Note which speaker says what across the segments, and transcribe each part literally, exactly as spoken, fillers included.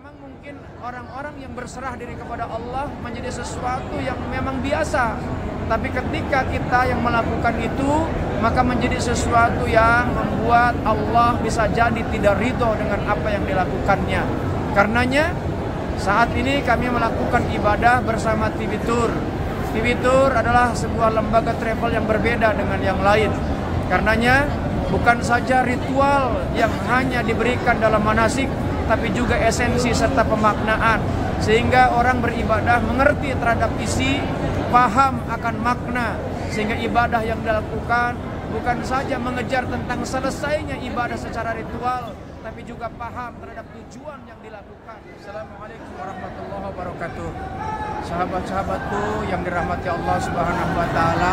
Speaker 1: Memang mungkin orang-orang yang berserah diri kepada Allah menjadi sesuatu yang memang biasa. Tapi ketika kita yang melakukan itu, maka menjadi sesuatu yang membuat Allah bisa jadi tidak ridho dengan apa yang dilakukannya. Karenanya saat ini kami melakukan ibadah bersama T V Tour. T V Tour adalah sebuah lembaga travel yang berbeda dengan yang lain. Karenanya bukan saja ritual yang hanya diberikan dalam manasik, tapi juga esensi serta pemaknaan, sehingga orang beribadah mengerti terhadap isi, paham akan makna, sehingga ibadah yang dilakukan bukan saja mengejar tentang selesainya ibadah secara ritual, tapi juga paham terhadap tujuan yang dilakukan. Assalamualaikum warahmatullahi wabarakatuh. Sahabat-sahabatku yang dirahmati Allah Subhanahu wa taala,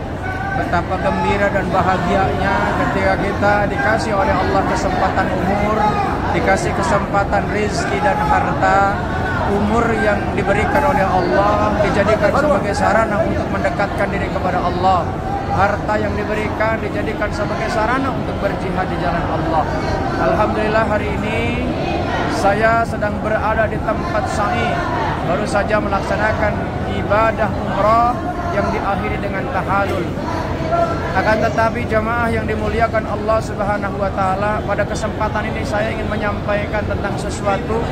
Speaker 1: betapa gembira dan bahagianya ketika kita dikasih oleh Allah kesempatan umur, dikasih kesempatan rezeki dan harta. Umur yang diberikan oleh Allah dijadikan sebagai sarana untuk mendekatkan diri kepada Allah. Harta yang diberikan dijadikan sebagai sarana untuk berjihad di jalan Allah. Alhamdulillah hari ini saya sedang berada di tempat sa'i, baru saja melaksanakan ibadah umrah yang diakhiri dengan tahallul. Akan tetapi jamaah yang dimuliakan Allah Subhanahu wa taala, pada kesempatan ini saya ingin menyampaikan tentang sesuatu,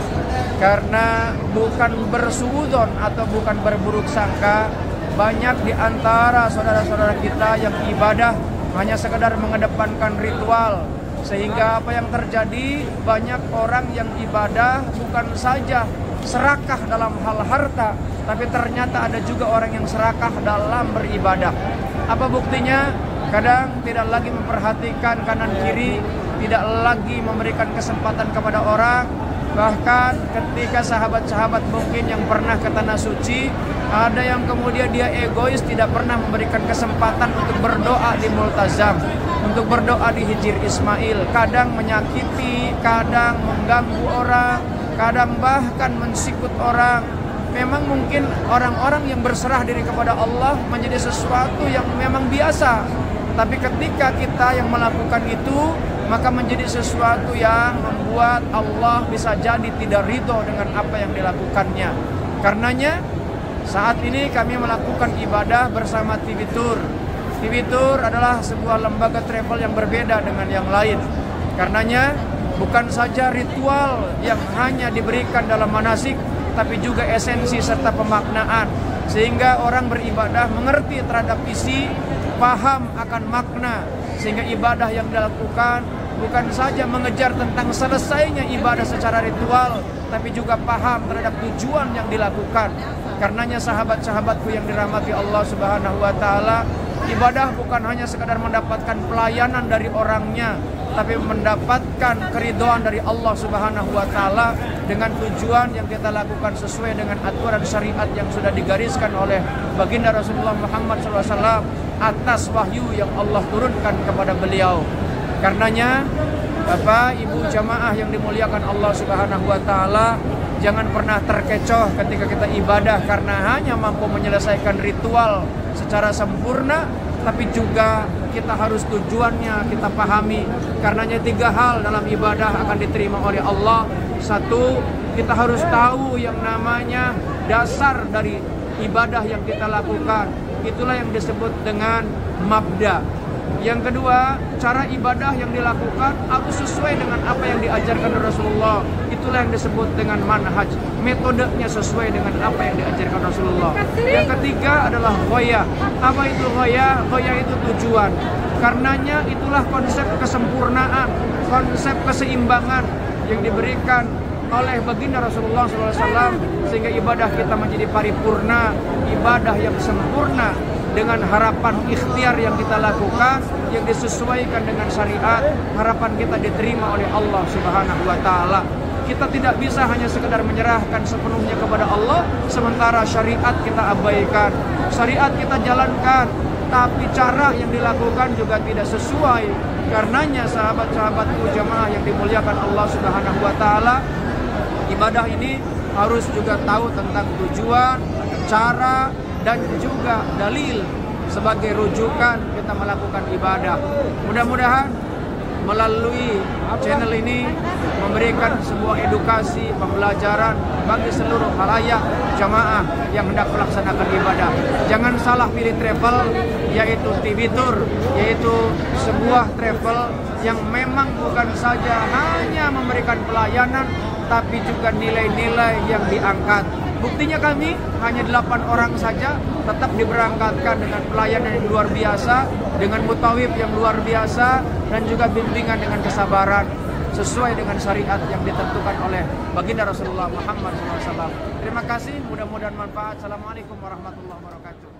Speaker 1: karena bukan bersuudzon atau bukan berburuk sangka, banyak di antara saudara-saudara kita yang ibadah hanya sekedar mengedepankan ritual, sehingga apa yang terjadi, banyak orang yang ibadah bukan saja serakah dalam hal harta, tapi ternyata ada juga orang yang serakah dalam beribadah. Apa buktinya? Kadang tidak lagi memperhatikan kanan kiri, tidak lagi memberikan kesempatan kepada orang. Bahkan ketika sahabat-sahabat mungkin yang pernah ke tanah suci, ada yang kemudian dia egois, tidak pernah memberikan kesempatan untuk berdoa di Multazam, untuk berdoa di Hijir Ismail. Kadang menyakiti, kadang mengganggu orang, kadang bahkan mensikut orang. Memang mungkin orang-orang yang berserah diri kepada Allah menjadi sesuatu yang memang biasa. Tapi ketika kita yang melakukan itu, maka menjadi sesuatu yang membuat Allah bisa jadi tidak ridho dengan apa yang dilakukannya. Karenanya saat ini kami melakukan ibadah bersama T V Tour. T V Tour adalah sebuah lembaga travel yang berbeda dengan yang lain. Karenanya bukan saja ritual yang hanya diberikan dalam manasik, tapi juga esensi serta pemaknaan, sehingga orang beribadah mengerti terhadap isi, paham akan makna, sehingga ibadah yang dilakukan bukan saja mengejar tentang selesainya ibadah secara ritual, tapi juga paham terhadap tujuan yang dilakukan. Karenanya sahabat-sahabatku yang dirahmati Allah Subhanahu wa taala, ibadah bukan hanya sekadar mendapatkan pelayanan dari orangnya, tapi mendapatkan keridhaan dari Allah Subhanahu wa taala dengan tujuan yang kita lakukan sesuai dengan aturan syariat yang sudah digariskan oleh baginda Rasulullah Muhammad shallallahu alaihi wasallam atas wahyu yang Allah turunkan kepada beliau. Karenanya Bapak, Ibu jamaah yang dimuliakan Allah Subhanahu wa taala, jangan pernah terkecoh ketika kita ibadah karena hanya mampu menyelesaikan ritual secara sempurna, tapi juga kita harus tujuannya kita pahami. Karenanya tiga hal dalam ibadah akan diterima oleh Allah. Satu, kita harus tahu yang namanya dasar dari ibadah yang kita lakukan. Itulah yang disebut dengan mabda. Yang kedua, cara ibadah yang dilakukan harus sesuai dengan apa yang diajarkan Rasulullah. Itulah yang disebut dengan manhaj. Metodenya sesuai dengan apa yang diajarkan Rasulullah. Yang ketiga adalah ghayah. Apa itu ghayah? Ghayah itu tujuan. Karenanya itulah konsep kesempurnaan, konsep keseimbangan yang diberikan oleh baginda Rasulullah shallallahu alaihi wasallam, sehingga ibadah kita menjadi paripurna, ibadah yang sempurna dengan harapan ikhtiar yang kita lakukan yang disesuaikan dengan syariat. Harapan kita diterima oleh Allah Subhanahu wa taala. Kita tidak bisa hanya sekedar menyerahkan sepenuhnya kepada Allah sementara syariat kita abaikan. Syariat kita jalankan, tapi cara yang dilakukan juga tidak sesuai. Karenanya sahabat-sahabatku jamaah yang dimuliakan Allah Subhanahu wa taala, ibadah ini harus juga tahu tentang tujuan, cara, dan juga dalil sebagai rujukan kita melakukan ibadah. Mudah-mudahan melalui channel ini memberikan sebuah edukasi, pembelajaran bagi seluruh khalayak jamaah yang hendak melaksanakan ibadah. Jangan salah pilih travel, yaitu T V Tour, yaitu sebuah travel yang memang bukan saja hanya memberikan pelayanan, tapi juga nilai-nilai yang diangkat. Buktinya kami hanya delapan orang saja tetap diberangkatkan dengan pelayanan yang luar biasa, dengan mutawif yang luar biasa, dan juga bimbingan dengan kesabaran sesuai dengan syariat yang ditentukan oleh baginda Rasulullah Muhammad shallallahu alaihi wasallam. Terima kasih, mudah-mudahan manfaat. Assalamualaikum warahmatullahi wabarakatuh.